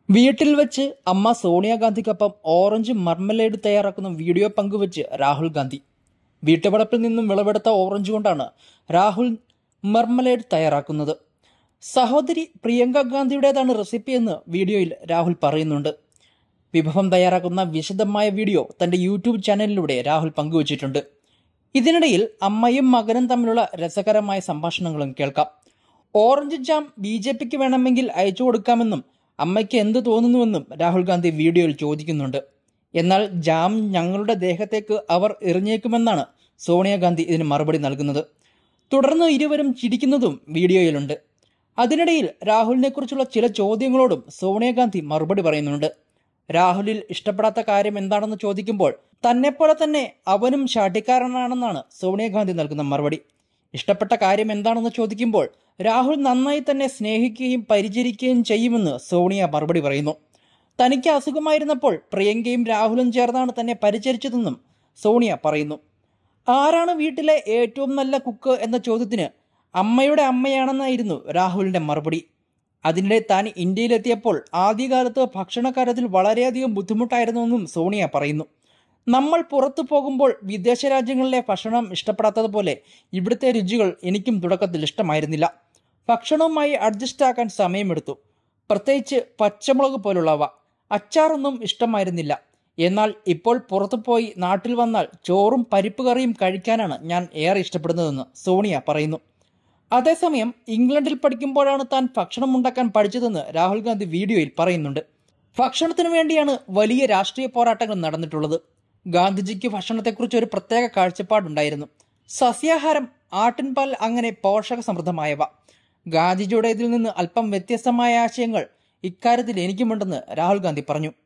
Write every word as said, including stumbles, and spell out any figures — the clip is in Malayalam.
വീട്ടിൽ വെച്ച് അമ്മ സോണിയാഗാന്ധിക്കൊപ്പം ഓറഞ്ച് മർമലേഡ് തയ്യാറാക്കുന്ന വീഡിയോ പങ്കുവച്ച് രാഹുൽ ഗാന്ധി. വീട്ടുവളപ്പിൽ നിന്നും വിളവെടുത്ത ഓറഞ്ച് കൊണ്ടാണ് രാഹുൽ മർമലേഡ് തയ്യാറാക്കുന്നത്. സഹോദരി പ്രിയങ്ക ഗാന്ധിയുടേതാണ് റെസിപ്പി എന്ന് വീഡിയോയിൽ രാഹുൽ പറയുന്നുണ്ട്. വിഭവം തയ്യാറാക്കുന്ന വിശദമായ വീഡിയോ തന്റെ യൂട്യൂബ് ചാനലിലൂടെ രാഹുൽ പങ്കുവച്ചിട്ടുണ്ട്. ഇതിനിടയിൽ അമ്മയും മകനും തമ്മിലുള്ള രസകരമായ സംഭാഷണങ്ങളും കേൾക്കാം. Orange jam B J pic വേണമെങ്കിൽ അയച്ചു കൊടുക്കാമെന്നും അമ്മയ്ക്ക് എന്ത് തോന്നുന്നുവെന്നും രാഹുൽ ഗാന്ധി വീഡിയോയിൽ ചോദിക്കുന്നുണ്ട്. എന്നാൽ ജാം ഞങ്ങളുടെ ദേഹത്തേക്ക് അവർ എറിഞ്ഞേക്കുമെന്നാണ് സോണിയാഗാന്ധി ഇതിന് മറുപടി നൽകുന്നത്. തുടർന്ന് ഇരുവരും ചിരിക്കുന്നതും വീഡിയോയിലുണ്ട്. അതിനിടയിൽ രാഹുലിനെ കുറിച്ചുള്ള ചില ചോദ്യങ്ങളോടും സോണിയാഗാന്ധി മറുപടി പറയുന്നുണ്ട്. രാഹുലിൽ ഇഷ്ടപ്പെടാത്ത കാര്യം എന്താണെന്ന് ചോദിക്കുമ്പോൾ തന്നെപ്പോലെ തന്നെ അവനും ശാഠ്യക്കാരനാണെന്നാണ് സോണിയാഗാന്ധി നൽകുന്ന മറുപടി. ഇഷ്ടപ്പെട്ട കാര്യം എന്താണെന്ന് ചോദിക്കുമ്പോൾ രാഹുൽ നന്നായി തന്നെ സ്നേഹിക്കുകയും പരിചരിക്കുകയും ചെയ്യുമെന്ന് സോണിയ മറുപടി പറയുന്നു. തനിക്ക് അസുഖമായിരുന്നപ്പോൾ പ്രിയങ്കയും രാഹുലും ചേർന്നാണ് തന്നെ പരിചരിച്ചതെന്നും സോണിയ പറയുന്നു. ആരാണ് വീട്ടിലെ ഏറ്റവും നല്ല കുക്ക് എന്ന ചോദ്യത്തിന് അമ്മയുടെ അമ്മയാണെന്നായിരുന്നു രാഹുലിന്റെ മറുപടി. അതിനിടെ താൻ ഇന്ത്യയിലെത്തിയപ്പോൾ ആദ്യകാലത്ത് ഭക്ഷണക്കാര്യത്തിൽ വളരെയധികം ബുദ്ധിമുട്ടായിരുന്നുവെന്നും സോണിയ പറയുന്നു. നമ്മൾ പുറത്തു പോകുമ്പോൾ വിദേശ രാജ്യങ്ങളിലെ ഭക്ഷണം ഇഷ്ടപ്പെടാത്തതുപോലെ ഇവിടുത്തെ രുചികൾ എനിക്കും തുടക്കത്തിൽ ഇഷ്ടമായിരുന്നില്ല. ഭക്ഷണവുമായി അഡ്ജസ്റ്റ് ആക്കാൻ സമയമെടുത്തു. പ്രത്യേകിച്ച് പച്ചമുളക് പോലുള്ളവ. അച്ചാറൊന്നും ഇഷ്ടമായിരുന്നില്ല. എന്നാൽ ഇപ്പോൾ പുറത്തു പോയി നാട്ടിൽ വന്നാൽ ചോറും പരിപ്പ് കറിയും കഴിക്കാനാണ് ഞാൻ ഏറെ ഇഷ്ടപ്പെടുന്നതെന്ന് സോണിയ പറയുന്നു. അതേസമയം ഇംഗ്ലണ്ടിൽ പഠിക്കുമ്പോഴാണ് താൻ ഭക്ഷണം ഉണ്ടാക്കാൻ പഠിച്ചതെന്ന് രാഹുൽ ഗാന്ധി വീഡിയോയിൽ പറയുന്നുണ്ട്. ഭക്ഷണത്തിനു വേണ്ടിയാണ് വലിയ രാഷ്ട്രീയ പോരാട്ടങ്ങൾ നടന്നിട്ടുള്ളത്. ഗാന്ധിജിക്ക് ഭക്ഷണത്തെക്കുറിച്ച് ഒരു പ്രത്യേക കാഴ്ചപ്പാടുണ്ടായിരുന്നു. സസ്യാഹാരം, ആട്ടിൻപാൽ, അങ്ങനെ പോഷക സമൃദ്ധമായവ. ഗാന്ധിജിയുടെ ഇതിൽ നിന്ന് അല്പം വ്യത്യസ്തമായ ആശയങ്ങൾ ഇക്കാര്യത്തിൽ എനിക്കുമുണ്ടെന്ന് രാഹുൽ ഗാന്ധി പറഞ്ഞു.